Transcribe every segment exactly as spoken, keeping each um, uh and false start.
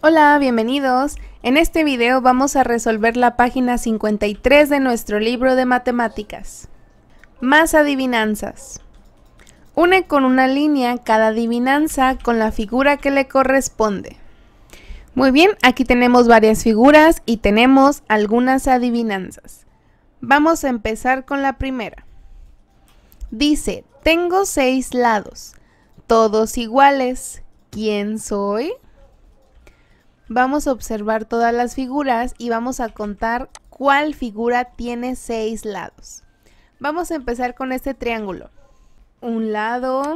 Hola, bienvenidos. En este video vamos a resolver la página cincuenta y tres de nuestro libro de matemáticas. Más adivinanzas. Une con una línea cada adivinanza con la figura que le corresponde. Muy bien, aquí tenemos varias figuras y tenemos algunas adivinanzas. Vamos a empezar con la primera. Dice, tengo seis lados, todos iguales. ¿Quién soy? Vamos a observar todas las figuras y vamos a contar cuál figura tiene seis lados. Vamos a empezar con este triángulo. Un lado,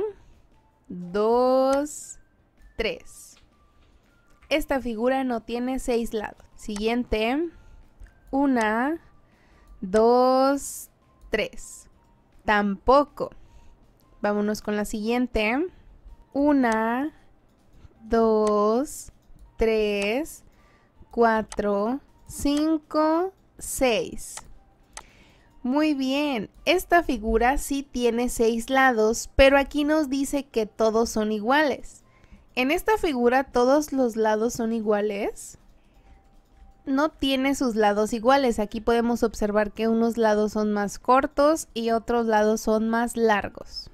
dos, tres. Esta figura no tiene seis lados. Siguiente, una, dos, tres. Tampoco. Vámonos con la siguiente. Una, dos, tres, cuatro, cinco, seis. Muy bien, esta figura sí tiene seis lados, pero aquí nos dice que todos son iguales. En esta figura todos los lados son iguales. No tiene sus lados iguales. Aquí podemos observar que unos lados son más cortos y otros lados son más largos.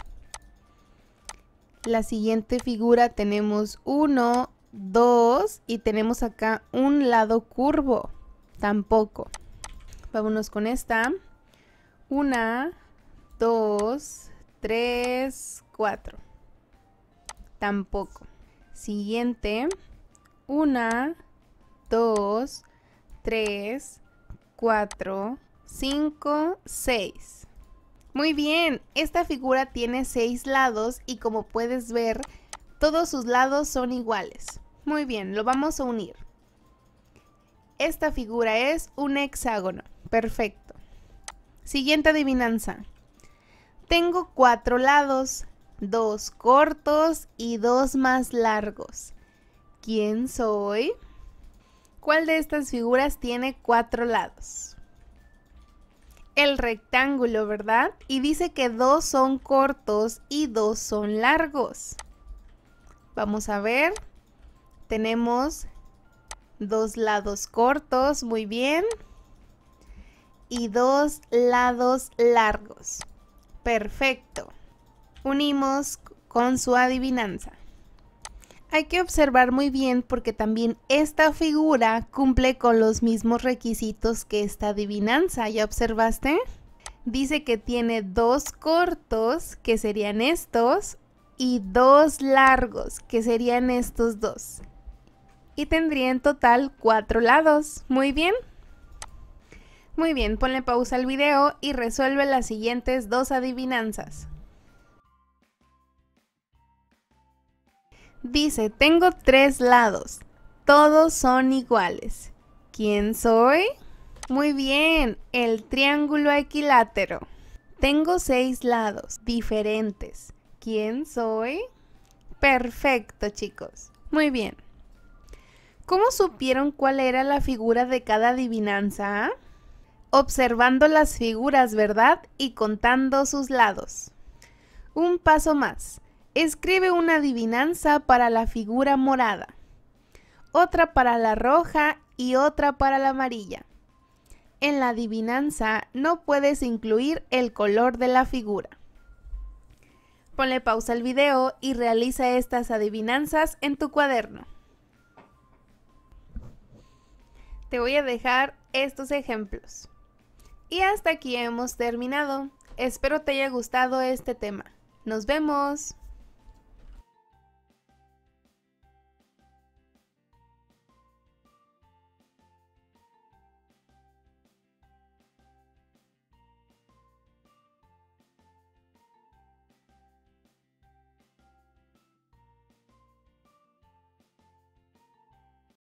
La siguiente figura tenemos uno, dos y tenemos acá un lado curvo. Tampoco. Vámonos con esta. Una, dos, tres, cuatro. Tampoco. Siguiente. Una, dos, tres, cuatro, cinco, seis. Muy bien, esta figura tiene seis lados y como puedes ver, todos sus lados son iguales. Muy bien, lo vamos a unir. Esta figura es un hexágono. Perfecto. Siguiente adivinanza. Tengo cuatro lados, dos cortos y dos más largos. ¿Quién soy? ¿Cuál de estas figuras tiene cuatro lados? El rectángulo, ¿verdad? Y dice que dos son cortos y dos son largos. Vamos a ver. Tenemos dos lados cortos, muy bien. Y dos lados largos. Perfecto. Unimos con su adivinanza. Hay que observar muy bien porque también esta figura cumple con los mismos requisitos que esta adivinanza. ¿Ya observaste? Dice que tiene dos cortos, que serían estos, y dos largos, que serían estos dos. Y tendría en total cuatro lados. Muy bien. Muy bien, ponle pausa al video y resuelve las siguientes dos adivinanzas. Dice, tengo tres lados, todos son iguales. ¿Quién soy? Muy bien, el triángulo equilátero. Tengo seis lados diferentes. ¿Quién soy? Perfecto, chicos. Muy bien. ¿Cómo supieron cuál era la figura de cada adivinanza? Observando las figuras, ¿verdad? Y contando sus lados. Un paso más. Escribe una adivinanza para la figura morada, otra para la roja y otra para la amarilla. En la adivinanza no puedes incluir el color de la figura. Ponle pausa al video y realiza estas adivinanzas en tu cuaderno. Te voy a dejar estos ejemplos. Y hasta aquí hemos terminado. Espero te haya gustado este tema. ¡Nos vemos!